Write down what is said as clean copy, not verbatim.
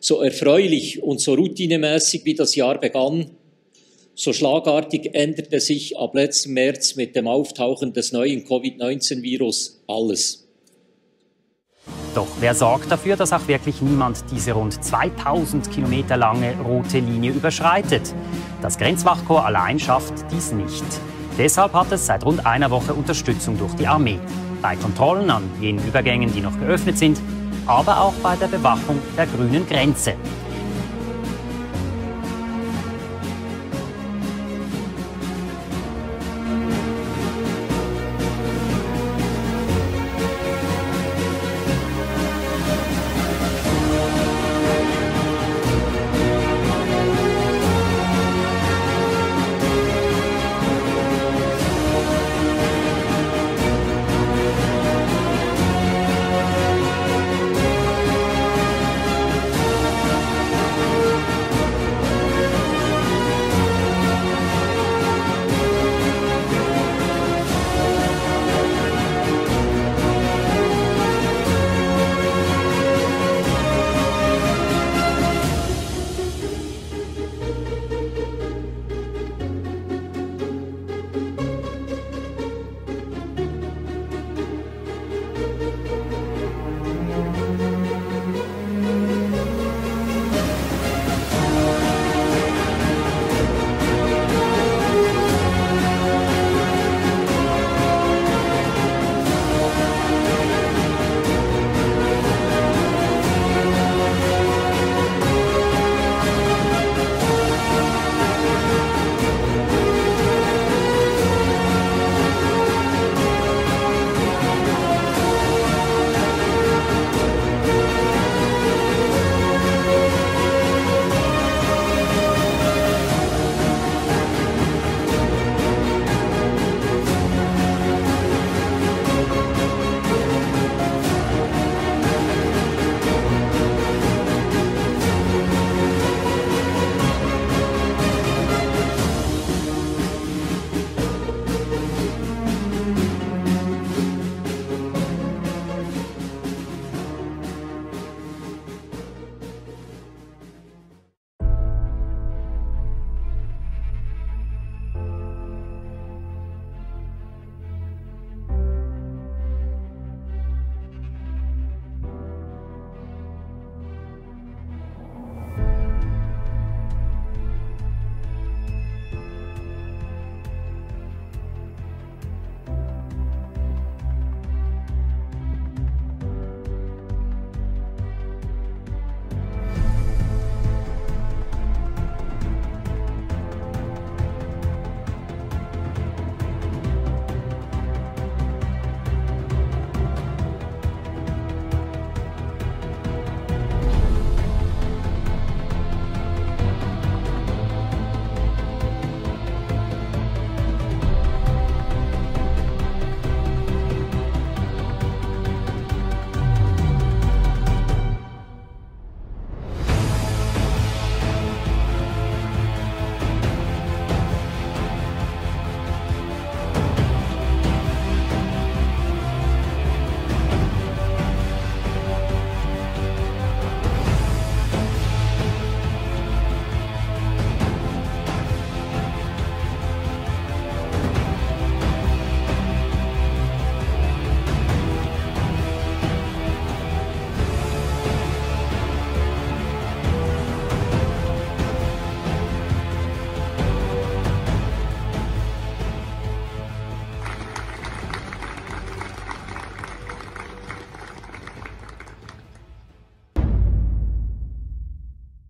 So erfreulich und so routinemäßig wie das Jahr begann, so schlagartig änderte sich ab letztem März mit dem Auftauchen des neuen Covid-19-Virus alles. Doch wer sorgt dafür, dass auch wirklich niemand diese rund 2000 Kilometer lange rote Linie überschreitet? Das Grenzwachkorps allein schafft dies nicht. Deshalb hat es seit rund einer Woche Unterstützung durch die Armee. Bei Kontrollen an jenen Übergängen, die noch geöffnet sind, aber auch bei der Bewachung der grünen Grenze.